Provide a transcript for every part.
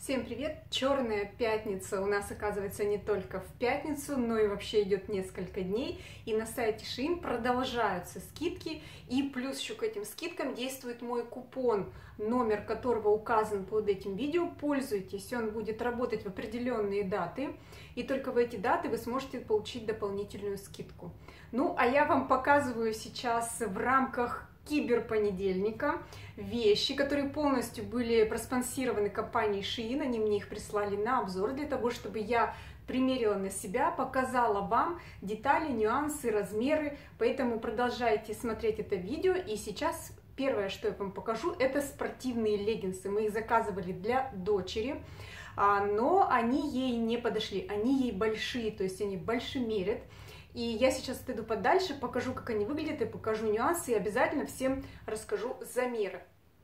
Всем привет! Черная пятница у нас, оказывается, не только в пятницу, но и вообще идет несколько дней. И на сайте Shein продолжаются скидки. И плюс еще к этим скидкам действует мой купон, номер которого указан под этим видео. Пользуйтесь, он будет работать в определенные даты. И только в эти даты вы сможете получить дополнительную скидку. Ну, а я вам показываю сейчас в рамках киберпонедельника вещи, которые полностью были проспонсированы компанией Shein. Они мне их прислали на обзор для того, чтобы я примерила на себя, показала вам детали, нюансы, размеры. Поэтому продолжайте смотреть это видео. И сейчас первое, что я вам покажу, это спортивные леггинсы. Мы их заказывали для дочери, но они ей не подошли. Они ей большие, то есть они большемерят. И я сейчас отойду подальше, покажу, как они выглядят, и покажу нюансы, и обязательно всем расскажу замеры.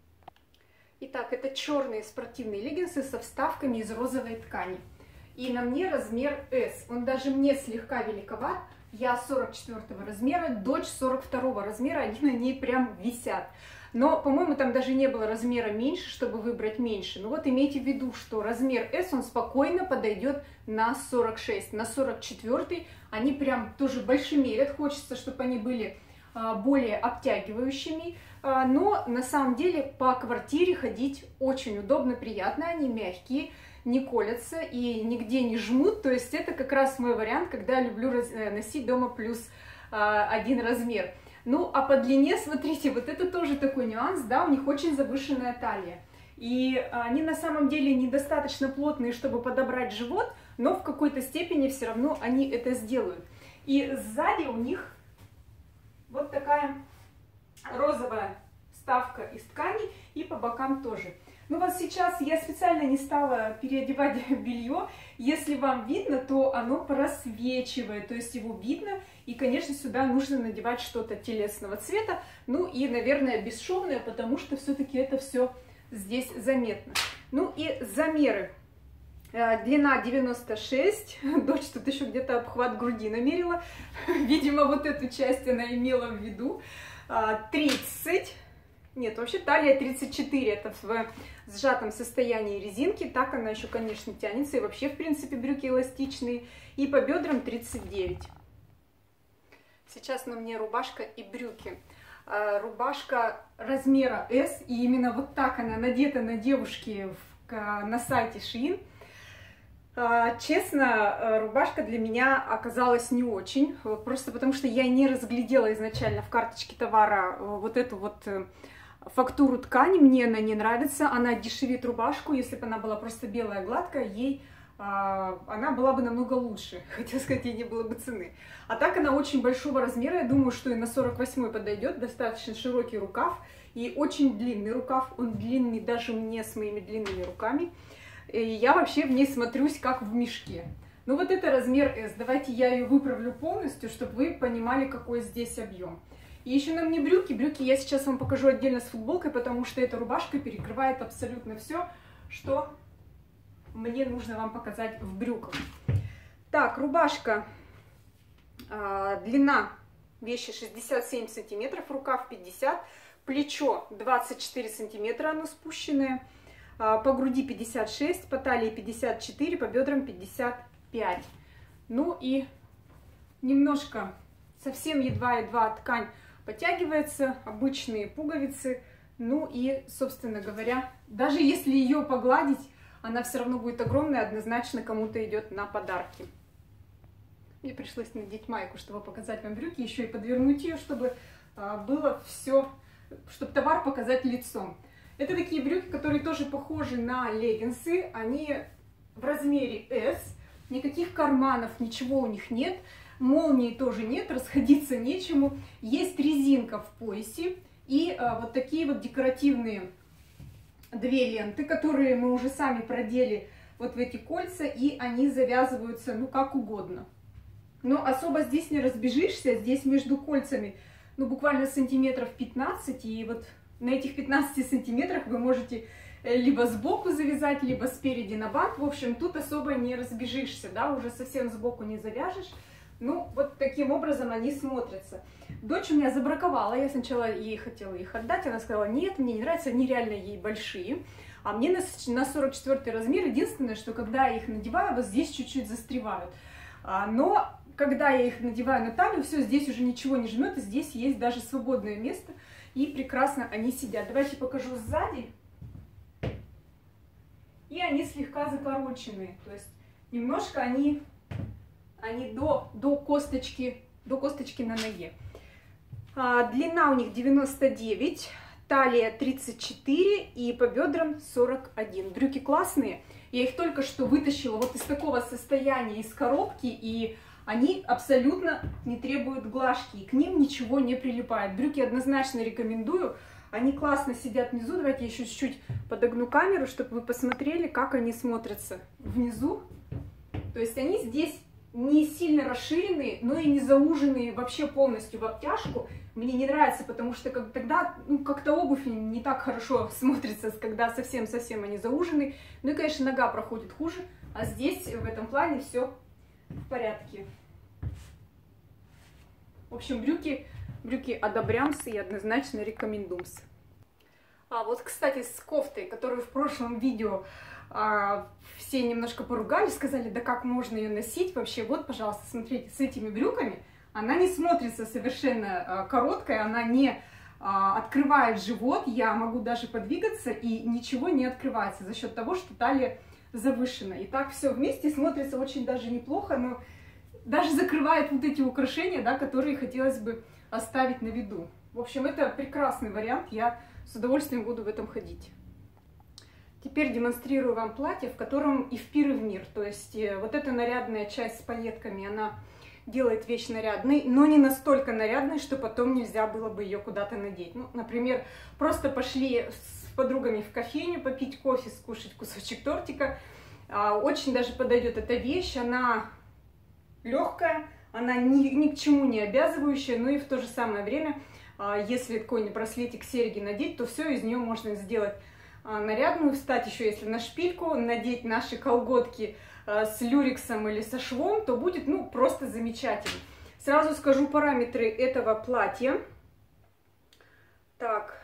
Итак, это черные спортивные леггинсы со вставками из розовой ткани. И на мне размер S. Он даже мне слегка великоват. Я 44 размера, дочь 42 размера, они на ней прям висят. Но, по-моему, там даже не было размера меньше, чтобы выбрать меньше. Но вот имейте в виду, что размер S, он спокойно подойдет на 46. На 44 они прям тоже большемерят. Хочется, чтобы они были более обтягивающими. Но на самом деле по квартире ходить очень удобно, приятно. Они мягкие, не колятся и нигде не жмут. То есть это как раз мой вариант, когда я люблю носить дома плюс один размер. Ну, а по длине, смотрите, вот это тоже такой нюанс, да, у них очень завышенная талия. И они на самом деле недостаточно плотные, чтобы подобрать живот, но в какой-то степени все равно они это сделают. И сзади у них вот такая розовая вставка из ткани, и по бокам тоже. Ну вот сейчас я специально не стала переодевать белье. Если вам видно, то оно просвечивает, то есть его видно. И, конечно, сюда нужно надевать что-то телесного цвета. Ну и, наверное, бесшовное, потому что все-таки это все здесь заметно. Ну и замеры. Длина 96. Дочь тут еще где-то обхват груди намерила. Видимо, вот эту часть она имела в виду. 30. Нет, вообще талия 34, это в сжатом состоянии резинки, так она еще, конечно, тянется, и вообще, в принципе, брюки эластичные, и по бедрам 39. Сейчас на мне рубашка и брюки. Рубашка размера S, и именно вот так она надета на девушке на сайте Shein. Честно, рубашка для меня оказалась не очень, просто потому что я не разглядела изначально в карточке товара вот эту вот фактуру ткани, мне она не нравится, она дешевит рубашку, если бы она была просто белая, гладкая, ей она была бы намного лучше, хотела сказать, ей не было бы цены. А так она очень большого размера, я думаю, что и на 48 подойдет, достаточно широкий рукав и очень длинный рукав, он длинный даже мне с моими длинными руками. И я вообще в ней смотрюсь как в мешке. Ну вот это размер S. Давайте я ее выправлю полностью, чтобы вы понимали, какой здесь объем. И еще на мне брюки. Брюки я сейчас вам покажу отдельно с футболкой, потому что эта рубашка перекрывает абсолютно все, что мне нужно вам показать в брюках. Так, рубашка. Длина вещи 67 сантиметров, рукав 50, плечо 24 сантиметра, оно спущенное. По груди 56, по талии 54, по бедрам 55. Ну и немножко, совсем едва-едва ткань подтягивается, обычные пуговицы. Ну и, собственно говоря, даже если ее погладить, она все равно будет огромная, однозначно кому-то идет на подарки. Мне пришлось надеть майку, чтобы показать вам брюки, еще и подвернуть ее, чтобы было все, чтобы товар показать лицом. Это такие брюки, которые тоже похожи на леггинсы, они в размере S, никаких карманов, ничего у них нет, молнии тоже нет, расходиться нечему, есть резинка в поясе и вот такие вот декоративные две ленты, которые мы уже сами продели вот в эти кольца, и они завязываются ну как угодно. Но особо здесь не разбежишься, здесь между кольцами ну буквально сантиметров 15, и вот на этих 15 сантиметрах вы можете либо сбоку завязать, либо спереди на бант. В общем, тут особо не разбежишься, да, уже совсем сбоку не завяжешь. Ну, вот таким образом они смотрятся. Дочь у меня забраковала, я сначала ей хотела их отдать, она сказала, нет, мне не нравится, они реально ей большие. А мне на 44 размер, единственное, что когда я их надеваю, вот здесь чуть-чуть застревают. Но когда я их надеваю на талию, все, здесь уже ничего не жмет, и здесь есть даже свободное место, и прекрасно они сидят. Давайте покажу сзади. И они слегка закороченные, то есть немножко они до косточки на ноге. Длина у них 99, талия 34 и по бедрам 41. Брюки классные. Я их только что вытащила вот из такого состояния, из коробки, и они абсолютно не требуют глажки, и к ним ничего не прилипает. Брюки однозначно рекомендую. Они классно сидят внизу. Давайте я еще чуть-чуть подогну камеру, чтобы вы посмотрели, как они смотрятся внизу. То есть они здесь не сильно расширенные, но и не зауженные вообще полностью в обтяжку. Мне не нравится, потому что тогда как-то обувь не так хорошо смотрится, когда совсем-совсем они заужены. Ну и, конечно, нога проходит хуже, а здесь в этом плане все в порядке. В общем, брюки одобрямся и однозначно рекомендуемся. Вот, кстати, с кофтой, которую в прошлом видео все немножко поругали, сказали, да как можно ее носить вообще. Вот, пожалуйста, смотрите, с этими брюками она не смотрится совершенно короткой, она не открывает живот, я могу даже подвигаться, и ничего не открывается за счет того, что талия завышена. И так все вместе смотрится очень даже неплохо, но даже закрывает вот эти украшения, да, которые хотелось бы оставить на виду. В общем, это прекрасный вариант, я с удовольствием буду в этом ходить. Теперь демонстрирую вам платье, в котором и в пир, и в мир. То есть вот эта нарядная часть с пайетками, она делает вещь нарядной, но не настолько нарядной, что потом нельзя было бы ее куда-то надеть. Ну, например, просто пошли с подругами в кофейню попить кофе, скушать кусочек тортика. Очень даже подойдет эта вещь, она легкая, она ни к чему не обязывающая, но и в то же самое время, если какой-нибудь браслетик, серьги надеть, то все из нее можно сделать нарядную, встать еще если на шпильку, надеть наши колготки с люрексом или со швом, то будет, ну, просто замечательно. Сразу скажу параметры этого платья. Так,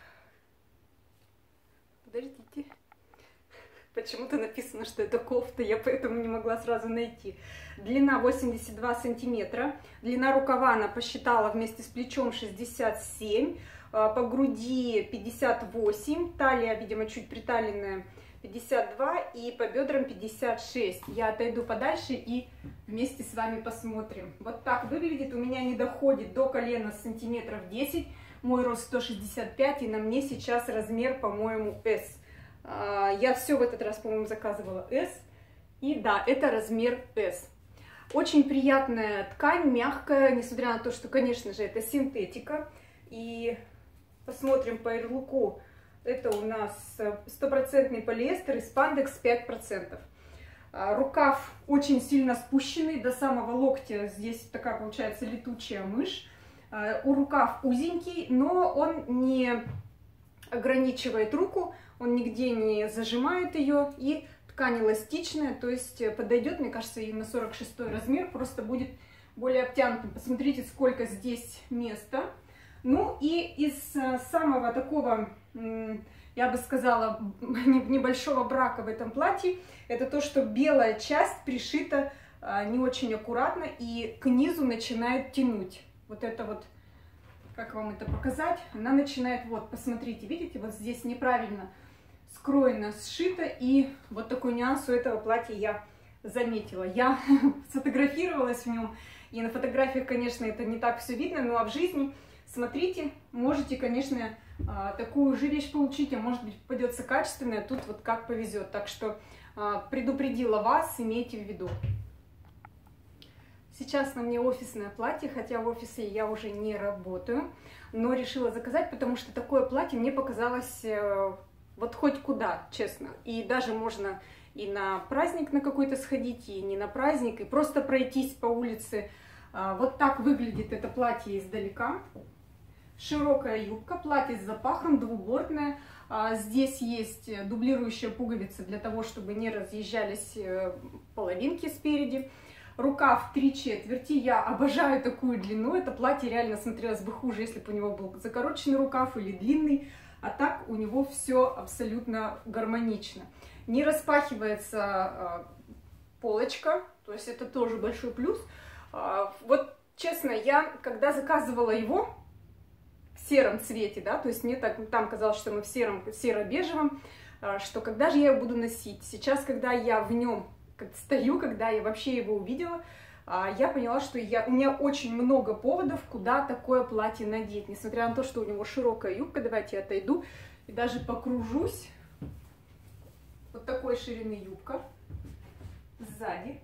подождите. Почему-то написано, что это кофта, я поэтому не могла сразу найти. Длина 82 сантиметра, длина рукава она посчитала вместе с плечом 67, по груди 58, талия, видимо, чуть приталенная 52 и по бедрам 56. Я отойду подальше и вместе с вами посмотрим. Вот так выглядит, у меня не доходит до колена сантиметров 10, мой рост 165 и на мне сейчас размер, по-моему, S. Я все в этот раз, по-моему, заказывала S. И да, это размер S. Очень приятная ткань, мягкая, несмотря на то, что, конечно же, это синтетика. И посмотрим по ярлыку. Это у нас 100% полиэстер и спандекс 5%. Рукав очень сильно спущенный до самого локтя. Здесь такая получается летучая мышь. Рукав узенький, но он не ограничивает руку. Он нигде не зажимает ее, и ткань эластичная, то есть подойдет, мне кажется, и на 46 размер, просто будет более обтянутым. Посмотрите, сколько здесь места. Ну и из самого такого, я бы сказала, небольшого брака в этом платье, это то, что белая часть пришита не очень аккуратно и к низу начинает тянуть. Вот это вот, как вам это показать, она начинает, вот, посмотрите, видите, вот здесь неправильно скроено, сшито, и вот такой нюанс у этого платья я заметила. Я сфотографировалась в нем, и на фотографиях, конечно, это не так все видно, но в жизни, смотрите, можете, конечно, такую же вещь получить, а может быть попадется качественная, тут вот как повезет. Так что предупредила вас, имейте в виду. Сейчас на мне офисное платье, хотя в офисе я уже не работаю, но решила заказать, потому что такое платье мне показалось вот хоть куда, честно. И даже можно и на праздник на какой-то сходить, и не на праздник, и просто пройтись по улице. Вот так выглядит это платье издалека. Широкая юбка, платье с запахом, двубортное. Здесь есть дублирующая пуговица для того, чтобы не разъезжались половинки спереди. Рукав 3/4. Я обожаю такую длину. Это платье реально смотрелось бы хуже, если бы у него был закороченный рукав или длинный. а так у него все абсолютно гармонично. Не распахивается полочка, то есть это тоже большой плюс. Вот честно, я когда заказывала его в сером цвете, да, то есть мне там казалось, что мы в серо-бежевом, что когда же я его буду носить. Сейчас, когда я в нем стою, когда я вообще его увидела, я поняла, что у меня очень много поводов, куда такое платье надеть. Несмотря на то, что у него широкая юбка, давайте я отойду и даже покружусь. Вот такой ширины юбка сзади.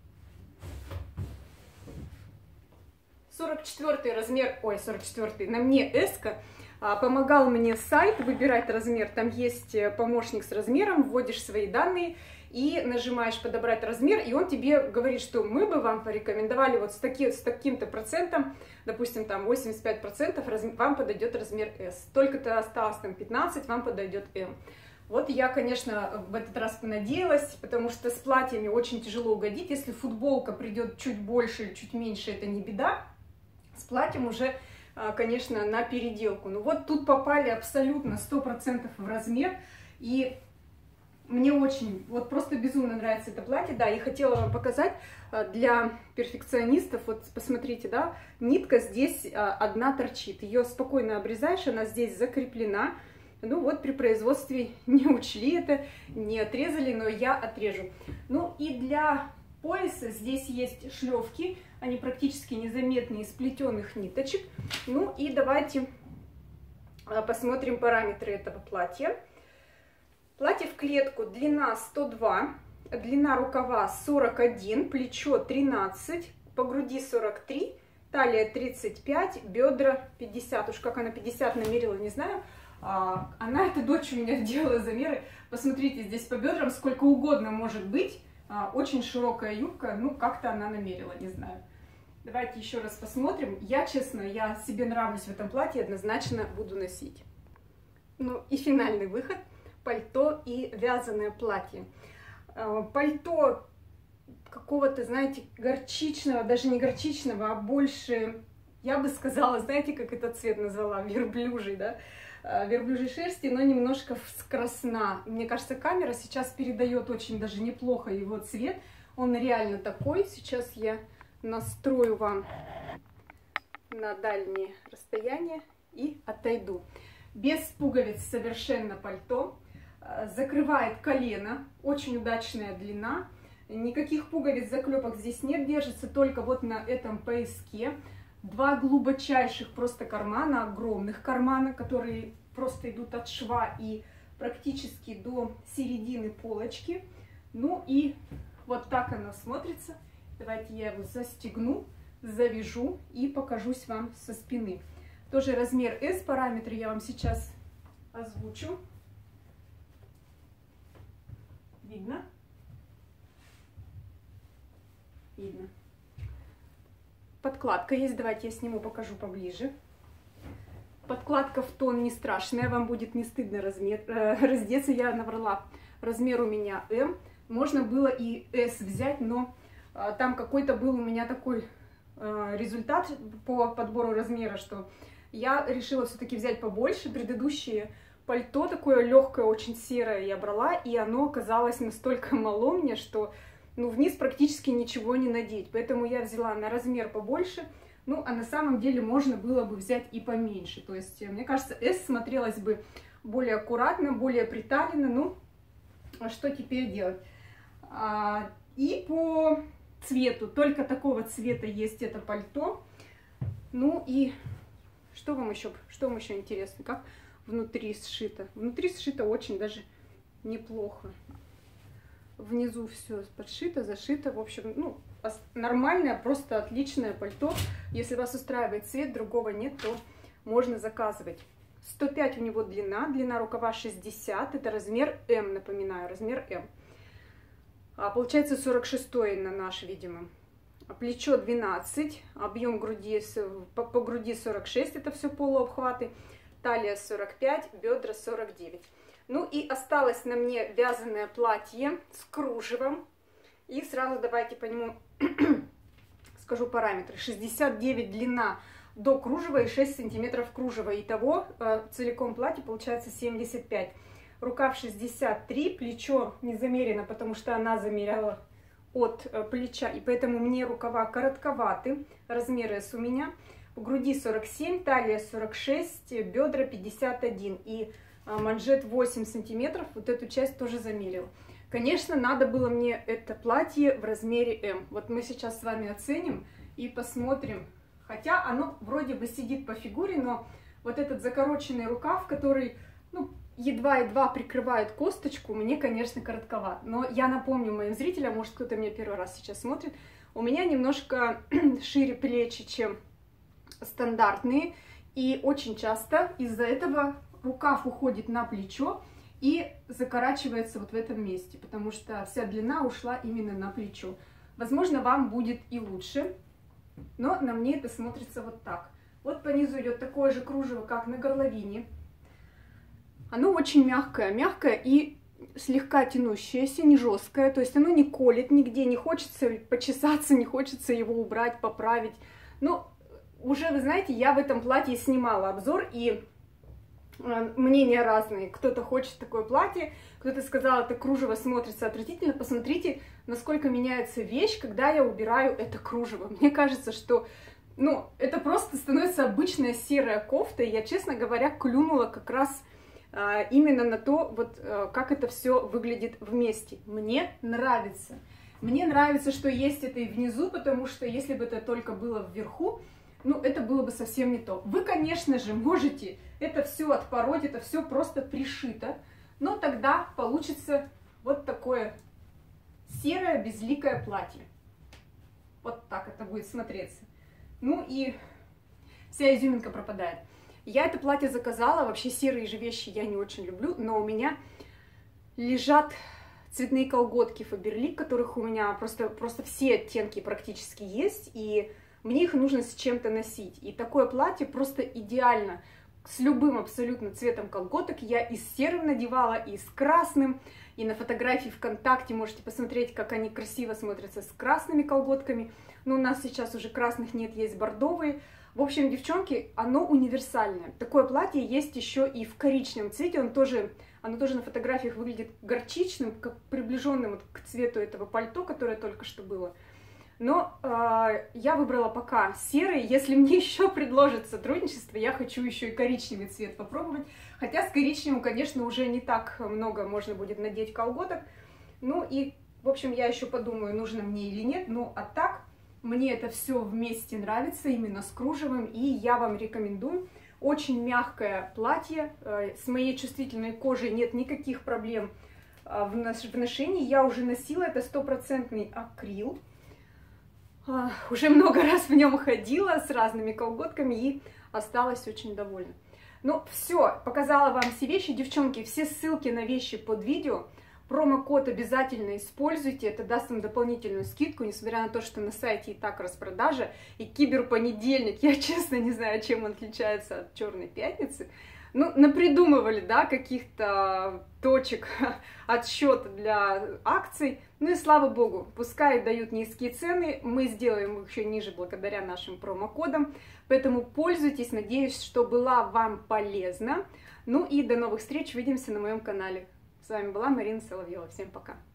44 размер, ой, 44 на мне S-ка. Помогал мне сайт выбирать размер. Там есть помощник с размером, вводишь свои данные и нажимаешь подобрать размер, и он тебе говорит, что мы бы вам порекомендовали вот с таким-то процентом, допустим, там 85%, вам подойдет размер S. Только-то осталось там 15, вам подойдет M. Вот я, конечно, в этот раз понадеялась, потому что с платьями очень тяжело угодить. Если футболка придет чуть больше или чуть меньше, это не беда. С платьем уже, конечно, на переделку. Ну вот тут попали абсолютно 100% в размер. И мне очень, вот просто безумно нравится это платье. Да, я хотела вам показать для перфекционистов. Вот посмотрите, да, нитка здесь одна торчит. Ее спокойно обрезаешь, она здесь закреплена. Ну вот при производстве не учли это, не отрезали, но я отрежу. Ну и для пояса здесь есть шлевки, они практически незаметны из плетеных ниточек. Ну и давайте посмотрим параметры этого платья. Платье в клетку, длина 102, длина рукава 41, плечо 13, по груди 43, талия 35, бедра 50. Уж как она 50 намерила, не знаю. Она, эта дочь, у меня делала замеры. Посмотрите, здесь по бедрам сколько угодно может быть. Очень широкая юбка, ну как-то она намерила, не знаю. Давайте еще раз посмотрим. Я, честно, я себе нравлюсь в этом платье, однозначно буду носить. Ну и финальный выход. Пальто и вязаное платье. Пальто какого-то, знаете, горчичного, даже не горчичного, а больше, я бы сказала, знаете, как этот цвет назвала, верблюжий, да? Верблюжьей шерсти, но немножко красна. Мне кажется, камера сейчас передает очень даже неплохо его цвет. Он реально такой. Сейчас я настрою вам на дальнее расстояние и отойду. Без пуговиц совершенно пальто. Закрывает колено. Очень удачная длина. Никаких пуговиц, заклепок здесь нет. Держится только вот на этом пояске. Два глубочайших просто кармана, огромных кармана, которые просто идут от шва и практически до середины полочки. Ну и вот так оно смотрится. Давайте я его застегну, завяжу и покажусь вам со спины. Тоже размер S, параметры я вам сейчас озвучу. Видно? Видно. Подкладка есть, давайте я сниму, покажу поближе. Подкладка в тон не страшная, вам будет не стыдно раздеться, я наврала. Размер у меня M, можно было и S взять, но там какой-то был у меня такой результат по подбору размера, что я решила все-таки взять побольше. Предыдущее пальто такое легкое, очень серое я брала, и оно оказалось настолько мало мне, что ну, вниз практически ничего не надеть. Поэтому я взяла на размер побольше. Ну, а на самом деле можно было бы взять и поменьше. То есть, мне кажется, S смотрелась бы более аккуратно, более приталенно. Ну, а что теперь делать? И по цвету, только такого цвета есть это пальто. Ну и что вам еще интересно? Как внутри сшито? Внутри сшито очень даже неплохо. Внизу все подшито, зашито. В общем, ну, нормальное, просто отличное пальто. Если вас устраивает цвет, другого нет, то можно заказывать. 105 у него длина рукава 60. Это размер М, напоминаю, размер М. Получается 46 на наш, видимо. Плечо 12, объем груди, по груди 46, это все полуобхваты. Талия 45, бедра 49. Ну и осталось на мне вязаное платье с кружевом. И сразу давайте по нему скажу параметры. 69 длина, до кружева и 6 сантиметров кружева. Итого целиком платье получается 75. Рукав 63, плечо не замерено, потому что она замеряла от плеча, и поэтому мне рукава коротковаты, размер S у меня. В груди 47, талия 46, бедра 51 и манжет 8 сантиметров. Вот эту часть тоже замерила. Конечно, надо было мне это платье в размере М. Вот мы сейчас с вами оценим и посмотрим. Хотя оно вроде бы сидит по фигуре, но вот этот закороченный рукав, который, ну, едва-едва прикрывает косточку, мне, конечно, коротковат. Но я напомню моим зрителям, может, кто-то меня первый раз сейчас смотрит, у меня немножко шире плечи, чем стандартные. И очень часто из-за этого рукав уходит на плечо и закорачивается вот в этом месте, потому что вся длина ушла именно на плечо. Возможно, вам будет и лучше, но на мне это смотрится вот так. Вот по низу идет такое же кружево, как на горловине. Оно очень мягкое, и слегка тянущееся, не жесткое, то есть оно не колет нигде, не хочется почесаться, не хочется его убрать, поправить. Но уже, вы знаете, я в этом платье снимала обзор, и мнения разные. Кто-то хочет такое платье, кто-то сказал, это кружево смотрится отвратительно. Посмотрите, насколько меняется вещь, когда я убираю это кружево. Мне кажется, что, ну, это просто становится обычная серая кофта, и я, честно говоря, клюнула как раз именно на то, вот как это все выглядит вместе. Мне нравится. Мне нравится, что есть это и внизу, потому что если бы это только было вверху, ну, это было бы совсем не то. Вы, конечно же, можете это все отпороть, это все просто пришито, но тогда получится вот такое серое безликое платье. Вот так это будет смотреться. Ну и вся изюминка пропадает. Я это платье заказала, вообще серые же вещи я не очень люблю, но у меня лежат цветные колготки Faberlic, которых у меня просто все оттенки практически есть, и мне их нужно с чем-то носить. И такое платье просто идеально с любым абсолютно цветом колготок. Я и с серым надевала, и с красным. И на фотографии ВКонтакте можете посмотреть, как они красиво смотрятся с красными колготками. Но у нас сейчас уже красных нет, есть бордовые. В общем, девчонки, оно универсальное. Такое платье есть еще и в коричневом цвете. Оно тоже на фотографиях выглядит горчичным, как приближенным вот к цвету этого пальто, которое только что было. Но я выбрала пока серый. Если мне еще предложат сотрудничество, я хочу еще и коричневый цвет попробовать. Хотя с коричневым, конечно, уже не так много можно будет надеть колготок. Ну и, в общем, я еще подумаю, нужно мне или нет. Ну, а так, мне это все вместе нравится, именно с кружевом. И я вам рекомендую. Очень мягкое платье. С моей чувствительной кожей нет никаких проблем в ношении. Я уже носила, это 100% акрил. Уже много раз в нем ходила с разными колготками и осталась очень довольна. Ну, все, показала вам все вещи. Девчонки, все ссылки на вещи под видео. Промокод обязательно используйте, это даст вам дополнительную скидку, несмотря на то, что на сайте и так распродажа. И киберпонедельник, я честно не знаю, чем он отличается от Черной пятницы. Ну, напридумывали, да, каких-то точек отсчета для акций. Ну и слава богу, пускай дают низкие цены, мы сделаем их еще ниже благодаря нашим промокодам. Поэтому пользуйтесь, надеюсь, что была вам полезна. Ну и до новых встреч, увидимся на моем канале. С вами была Марина Соловьева. Всем пока!